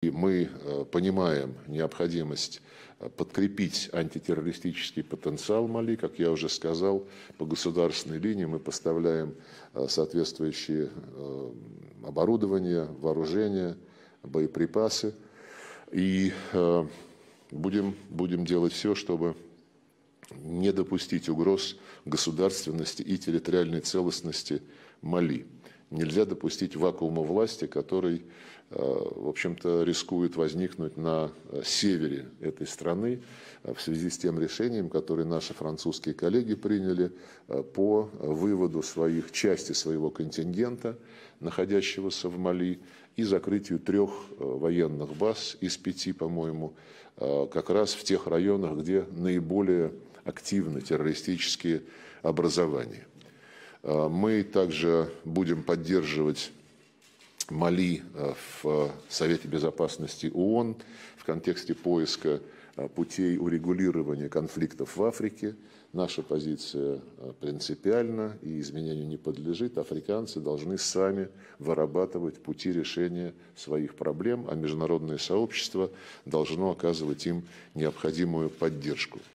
И мы понимаем необходимость подкрепить антитеррористический потенциал Мали. Как я уже сказал, по государственной линии мы поставляем соответствующее оборудование, вооружение, боеприпасы. И будем делать все, чтобы не допустить угроз государственности и территориальной целостности Мали. Нельзя допустить вакуума власти, который, в общем-то, рискует возникнуть на севере этой страны в связи с тем решением, которое наши французские коллеги приняли по выводу части своего контингента, находящегося в Мали, и закрытию 3 военных баз из 5, по-моему, как раз в тех районах, где наиболее активны террористические образования. Мы также будем поддерживать Мали в Совете Безопасности ООН в контексте поиска путей урегулирования конфликтов в Африке. Наша позиция принципиальна и изменению не подлежит. Африканцы должны сами вырабатывать пути решения своих проблем, а международное сообщество должно оказывать им необходимую поддержку.